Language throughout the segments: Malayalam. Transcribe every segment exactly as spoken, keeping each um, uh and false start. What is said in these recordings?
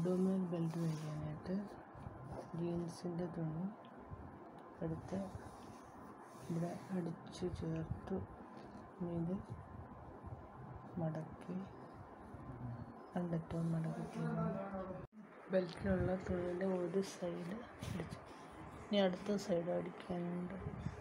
അബ്ഡോമിനൽ ബെൽറ്റ് തയ്ക്കാനായിട്ട് ജീൻസിൻ്റെ തുണി എടുത്ത് ഇവിടെ അടിച്ചു ചേർത്തു. ഇത് മടക്കി രണ്ടറ്റവും മടക്കി ബെൽറ്റിനുള്ള തുണിയുടെ ഒരു സൈഡ് അടിച്ചു. ഇനി അടുത്ത സൈഡ് അടിക്കാനുണ്ട്.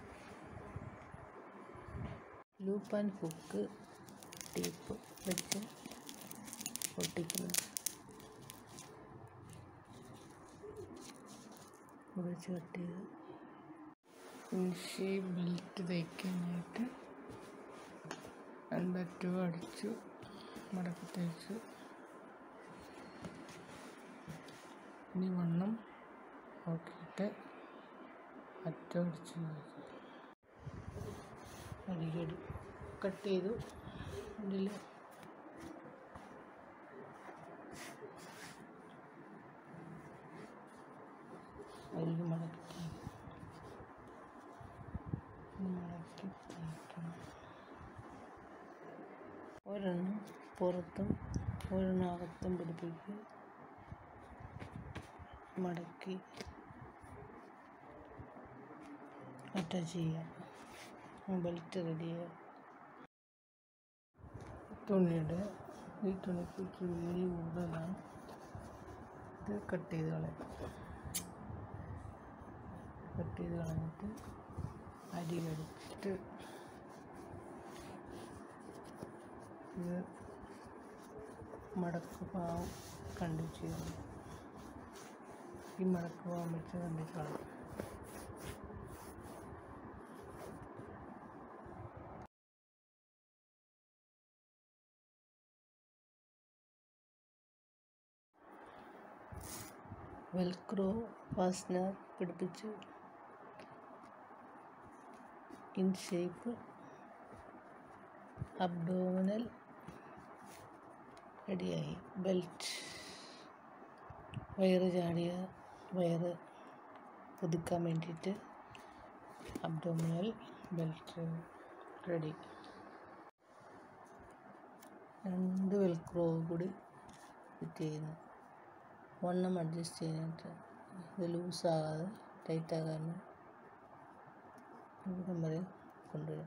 ലൂപ്പ് ആൻഡ് ഹുക്ക് ടേപ്പ് വെച്ച് ഒട്ടിക്കുന്നു. വെച്ച് കട്ട് ചെയ്ത് ഇൻഷേപ്പ് ബെൽറ്റ് തയ്ക്കാനായിട്ട് രണ്ടറ്റവും അടിച്ചു മടക്കി തയ്ച്ചു. ഇനി വണ്ണം നോക്കിയിട്ട് അറ്റം അടിച്ചു അടിക്കടി കട്ട് ചെയ്തു. ഇതിൽ അരികെ മടക്കി മടക്കി തയ്ക്കണം. ഒരെണ്ണം പുറത്തും ഒരെണ്ണം അകത്തും പിടിപ്പിക്കുക. മടക്കി അറ്റാച്ച് ചെയ്യാം. ബെൽറ്റ് റെഡിയായി. തുണിയുടെ ഈ തുണിക്ക് വീതി കൂടുതലാണ്. ഇത് കട്ട് ചെയ്ത് കളയാം. കട്ട് ചെയ്ത് കളഞ്ഞിട്ട് അരികടിച്ചിട്ട് ഇത് മടക്ക് പാവം കണ്ടിച്ച് ചെയ്യണം. ഈ മടക്ക് പാവം വെച്ച് കണ്ടിച്ച് കളയാം. വെൽക്രോ ഫാസ്റ്റനർ പിടിപ്പിച്ച് ഇൻഷേപ്പ് അബ്ഡോമിനൽ റെഡിയായി. ബെൽറ്റ് വയറ് ചാടിയ വയറ് പുതുക്കാൻ വേണ്ടിയിട്ട് അബ്ഡോമിനൽ ബെൽറ്റ് റെഡി. രണ്ട് വെൽക്രോ കൂടി ഫിറ്റ് ചെയ്യുന്നു. വണ്ണം അഡ്ജസ്റ്റ് ചെയ്യാനായിട്ട് ഇത് ലൂസാകാതെ ടൈറ്റാകാതെ ഇവിടം വരെ കൊണ്ടുവരാം.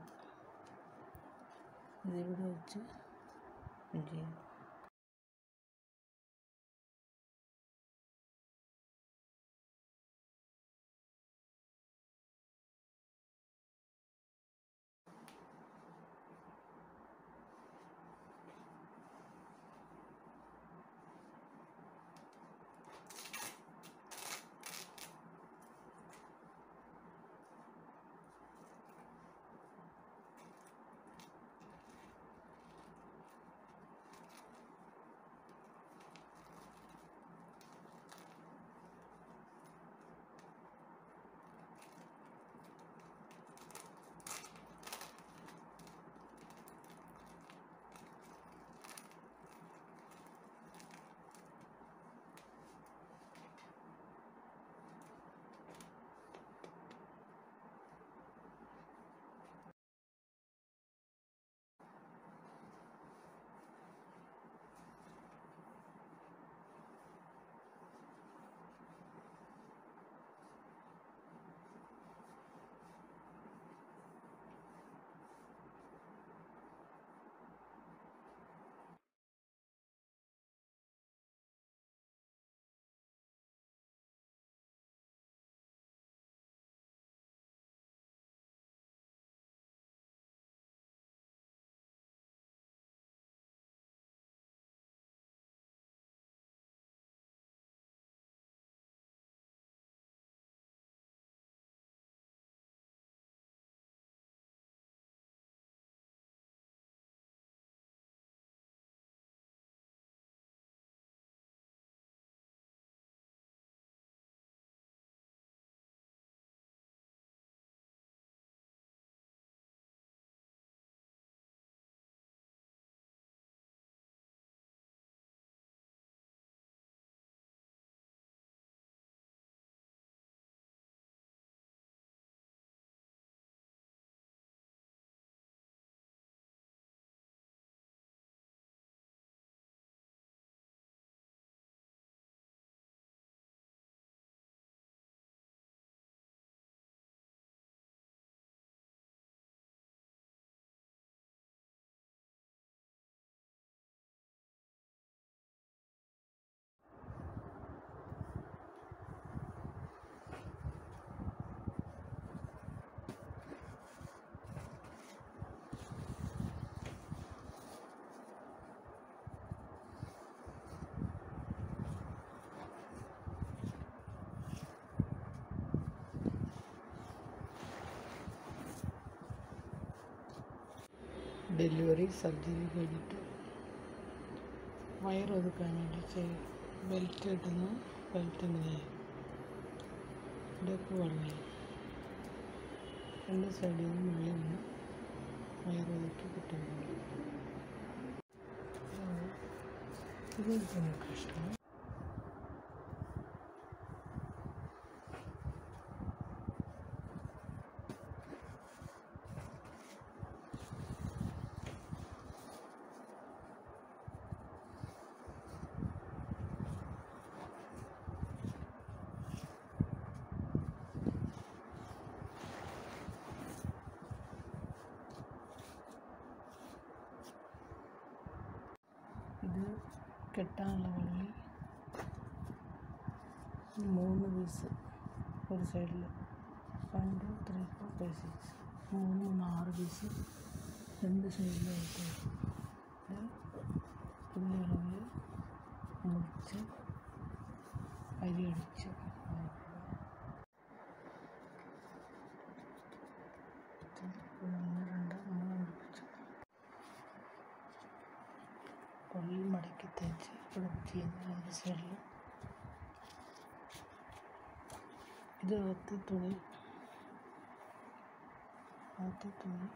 ഇതിവിടെ വെച്ച് ചെയ്യാം. ഡെലിവറി സർജറി കഴിഞ്ഞിട്ട് വയറൊതുക്കാൻ വേണ്ടി ചെയ്യും. ബെൽറ്റ് കിട്ടുന്ന ബെൽറ്റ് ഇങ്ങനെ ഇതൊക്കെ വെള്ളി രണ്ട് സൈഡിൽ നിന്ന് വെള്ളി വന്ന് വയറൊതുക്കി കിട്ടുന്നുണ്ട്. ഇത് കഷ്ണം ഇത് കെട്ടാനുള്ള വള്ളി മൂന്ന് പീസ് ഒരു സൈഡിൽ one two three four five six മൂന്ന് മൂന്ന് ആറ് പീസ് രണ്ട് സൈഡിലായിട്ട് ഇത് തുള്ളി അളവിൽ മുറിച്ച് അരി അടിച്ച് ഒന്ന് രണ്ട് മൂന്ന് മുറിച്ച് കൊള്ളി മടക്കി തേച്ച് പിടിപ്പിച്ച് ചെയ്യുന്ന രണ്ട് സൈഡിൽ ഇത് അകത്ത് തുണി അകത്ത് തുണി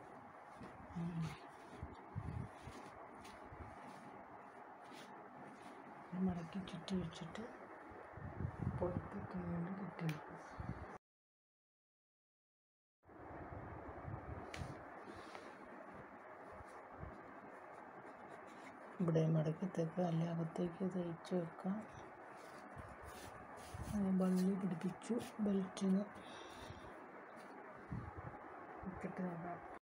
മടക്കി ചുറ്റി വെച്ചിട്ട് പുറത്ത് തുണി കൊണ്ട് കെട്ടിയെടുക്കും. ഇവിടെ മടക്കി തേക്കുക, അല്ലെ അകത്തേക്ക് തയ്ച്ച് വെക്കാം. ബള്ളി പിടിപ്പിച്ചു ബെൽറ്റിന് ഇട്ടിട്ട് നോക്കാം.